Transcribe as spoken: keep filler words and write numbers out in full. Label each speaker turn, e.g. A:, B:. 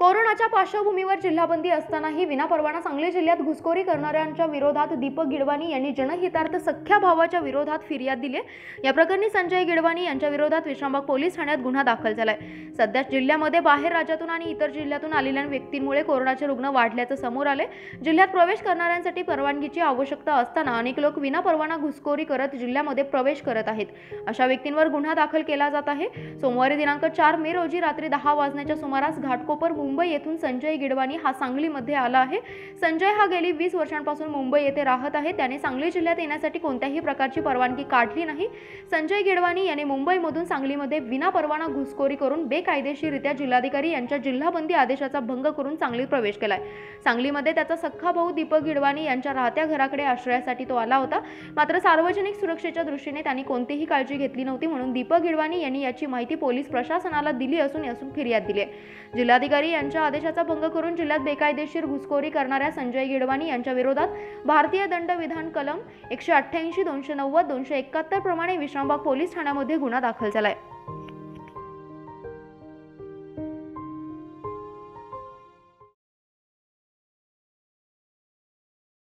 A: कोरोनाच्या पार्श्वभूमीवर जिल्हाबंदी असतानाही विनापरवाना सांगली जिल्ह्यात घुसखोरी करणाऱ्यांच्या विरोधात दीपक गिडवाणी यांनी जनहितार्थ सख्या भावाच्या विरोधात फिर्याद दिली आहे। या प्रकरणी संजय गिडवाणी यांच्या विरोधात विश्रामबाग पोलीस ठाण्यात गुन्हा दाखल झालाय। सध्या जिल्ह्यामध्ये बाहेर राज्यातून आणि इतर जिल्ह्यातून आलेल्या व्यक्तींमुळे कोरोनाचे रुग्ण वाढल्याचं समोर आले। जिल्ह्यात प्रवेश करणाऱ्यांसाठी परवानगीची आवश्यकता असताना अनेक लोक विनापरवाना घुसखोरी करत जिल्ह्यामध्ये प्रवेश करत आहेत। अशा व्यक्तींवर गुन्हा दाखल केला जात आहे। सोमवारी दिनांक चार मे रोजी रात्री दहा वाजण्याच्या सुमारास घाटकोपर मुंबई येथून संजय गिडवाणी हा सांगलीमध्ये आला आहे। संजय हा गेली वीस वर्षांपासून मुंबई येथे राहत आहे। त्याने सांगली जिल्ह्यात येण्यासाठी कोणत्याही प्रकारची परवानगी काढली नाही। संजय गिडवाणी यांनी मुंबईमधून सांगलीमध्ये विनापरवाना घुसखोरी करून बेकायदेशीररित्या जिल्हाधिकारी यांच्या जिल्हाबंदी आदेशाचा भंग करून सांगलीत प्रवेश केलाय। सांगलीमध्ये त्याचा सख्खा भाऊ दीपक गिडवाणी यांच्या राहत्या घराकडे आश्रयासाठी तो आला होता। मात्र सार्वजनिक सुरक्षेच्या दृष्टीने त्यांनी कोणतीही काळजी घेतली नव्हती, म्हणून दीपक गिडवाणी यांनी याची माहिती पोलीस प्रशासनाला दिली असून यातून फिर्याद दिली आहे। जिल्हाधिकारी यांच्या आदेशाचा भंग करून जिल्ह्यात बेकायदेशीर घुसखोरी करणाऱ्या संजय गिडवाणी यांच्या विरोधात भारतीय दंडविधान कलम एकशे अठ्ठ्याऐंशी दोनशे नव्वद दोनशे एकाहत्तर प्रमाणे विश्रामबाग पोलीस ठाण्यामध्ये गुन्हा दाखल झालाय।